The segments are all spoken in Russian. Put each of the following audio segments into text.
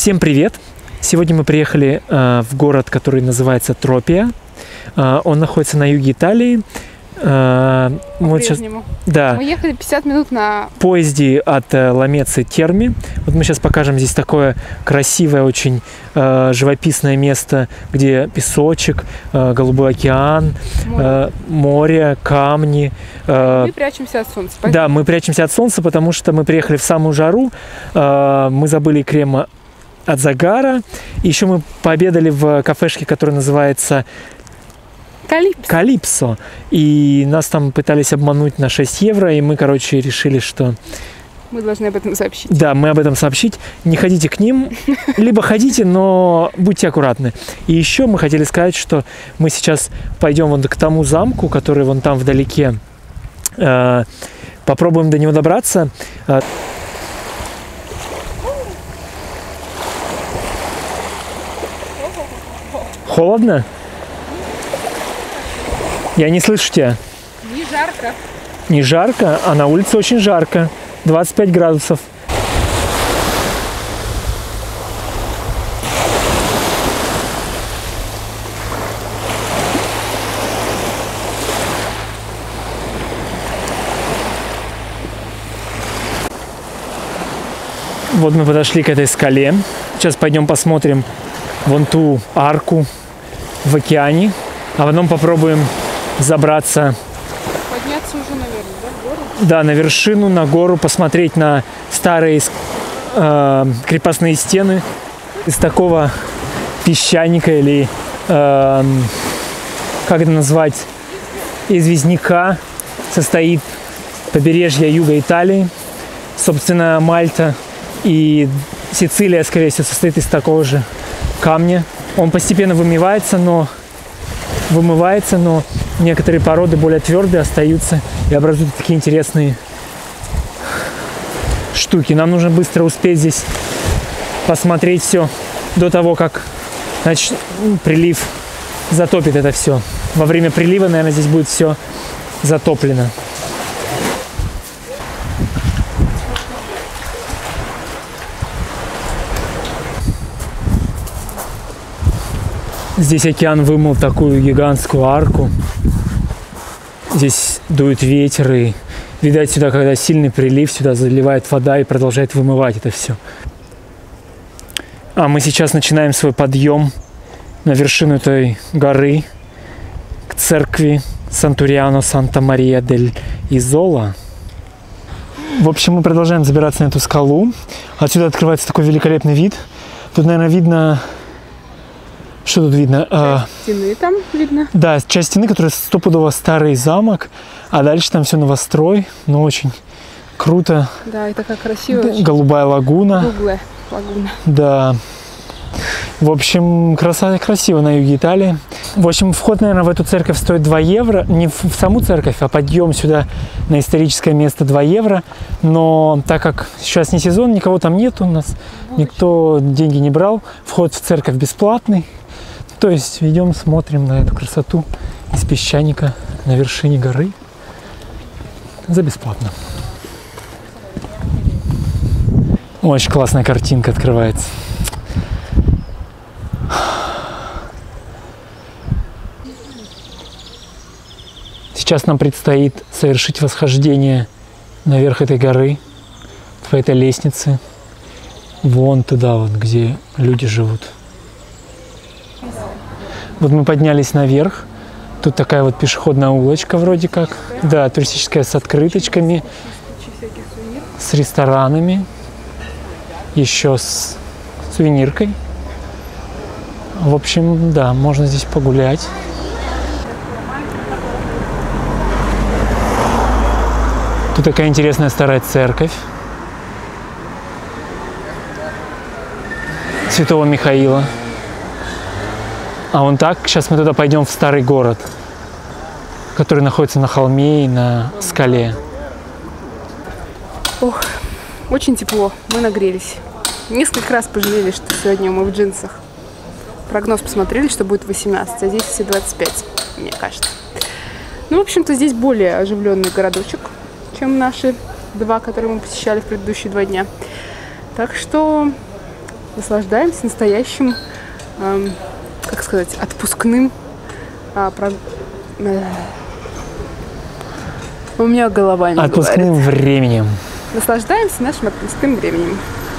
Всем привет! Сегодня мы приехали в город, который называется Тропия. Он находится на юге Италии. По-прежнему. Да. Мы ехали 50 минут на поезде от Ламецы Терми. Вот мы сейчас покажем здесь такое красивое, очень живописное место, где песочек, голубой океан, море, камни. Мы прячемся от солнца. Да, мы прячемся от солнца, потому что мы приехали в самую жару. Мы забыли крем от загара. Еще мы пообедали в кафешке, которая называется Калипсо. И нас там пытались обмануть на 6 евро, и мы, короче, решили, что... Мы должны об этом сообщить. Да, мы об этом сообщить. Не ходите к ним, либо ходите, но будьте аккуратны. И еще мы хотели сказать, что мы сейчас пойдем вон к тому замку, который вон там вдалеке. Попробуем до него добраться. Холодно? Я не слышу тебя. Не жарко. Не жарко, а на улице очень жарко. 25 градусов. Вот мы подошли к этой скале. Сейчас пойдем посмотрим вон ту арку в океане. А потом попробуем забраться. Подняться уже, наверное, да, в гору? Да, на вершину, на гору, посмотреть на старые крепостные стены из такого песчаника или, как это назвать, известняка состоит побережье юга Италии. Собственно, Мальта и Сицилия, скорее всего, состоит из такого же камня. Он постепенно вымывается, но некоторые породы более твердые остаются и образуют такие интересные штуки. Нам нужно быстро успеть здесь посмотреть все до того, как прилив затопит это все. Во время прилива, наверное, здесь будет все затоплено. Здесь океан вымыл такую гигантскую арку. Здесь дует ветер, и, видать, сюда, когда сильный прилив, сюда заливает вода и продолжает вымывать это все. А мы сейчас начинаем свой подъем на вершину этой горы к церкви Сантуриано Санта-Мария-дель-Изола. В общем, мы продолжаем забираться на эту скалу. Отсюда открывается такой великолепный вид. Тут, наверное, видно... Что тут видно? Часть стены там видно. Да, часть стены, которая стопудово старый замок, а дальше там все новострой, но очень круто. Да, и такая красивая. Голубая лагуна. Круглая лагуна. Да. В общем, красиво на юге Италии. В общем, вход, наверное, в эту церковь стоит 2 евро. Не в саму церковь, а подъем сюда на историческое место 2 евро. Но так как сейчас не сезон, никого там нет у нас, никто деньги не брал. Вход в церковь бесплатный. То есть идем, смотрим на эту красоту из песчаника на вершине горы за бесплатно. Очень классная картинка открывается. Сейчас нам предстоит совершить восхождение наверх этой горы, по этой лестнице, вон туда, вот, где люди живут. Вот мы поднялись наверх. Тут такая вот пешеходная улочка вроде как. Да, туристическая, с открыточками, с ресторанами, еще с сувениркой. В общем, да, можно здесь погулять. Тут такая интересная старая церковь Святого Михаила. А вон так, сейчас мы туда пойдем в старый город, который находится на холме и на скале. Ох, очень тепло, мы нагрелись. Несколько раз пожалели, что сегодня мы в джинсах. Прогноз посмотрели, что будет 18, а здесь все 25, мне кажется. Ну, в общем-то, здесь более оживленный городочек, чем наши 2, которые мы посещали в предыдущие 2 дня. Так что наслаждаемся настоящим, как сказать, отпускным. У меня голова не Отпускным говорит. временем. Наслаждаемся нашим отпускным временем.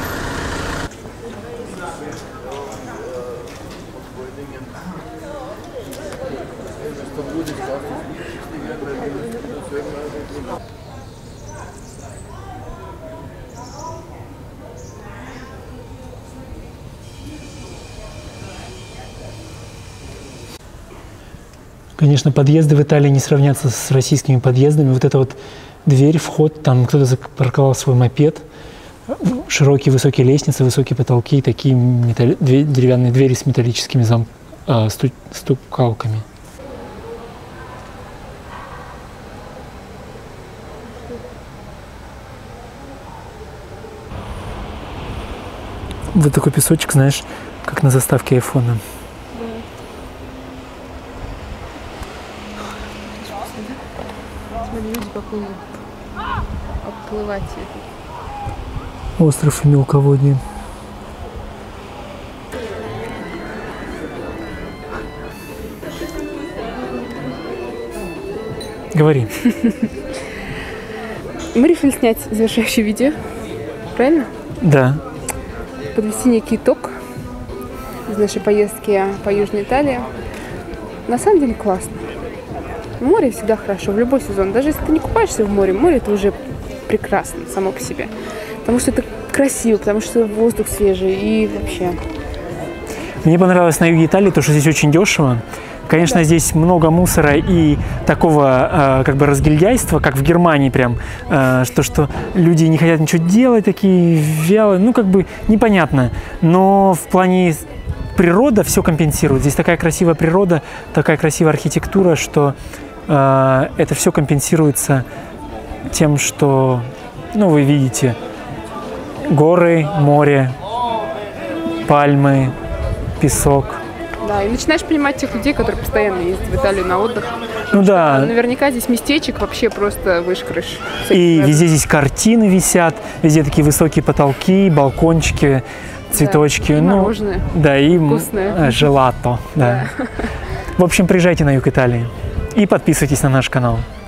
Конечно, подъезды в Италии не сравнятся с российскими подъездами. Вот эта вот дверь, вход, там кто-то запарковал свой мопед, широкие высокие лестницы, высокие потолки, такие деревянные двери с металлическими стукалками. Вот такой песочек, знаешь, как на заставке айфона. Смотри, люди поплывут. Обплывать Остров и мелководье. Говори. Мы решили снять завершающее видео, правильно? Да. Подвести некий итог из нашей поездки по Южной Италии. На самом деле классно. Море всегда хорошо, в любой сезон. Даже если ты не купаешься в море, море это уже прекрасно само по себе. Потому что это красиво, потому что воздух свежий и вообще. Мне понравилось на юге Италии то, что здесь очень дешево. Конечно, да. Здесь много мусора и такого как бы разгильдяйства, как в Германии прям, что люди не хотят ничего делать, такие вялые, ну как бы непонятно. Но в плане природа все компенсирует. Здесь такая красивая природа, такая красивая архитектура, что это все компенсируется тем, что, ну, вы видите, горы, море, пальмы, песок. Да, и начинаешь понимать тех людей, которые постоянно ездят в Италию на отдых. Ну да. Наверняка здесь местечек вообще просто выше крыши. И везде здесь картины висят, везде такие высокие потолки, балкончики, цветочки. Да, и ну, мороженое. Да, и вкусное. Желато. Да. В общем, приезжайте на юг Италии и подписывайтесь на наш канал.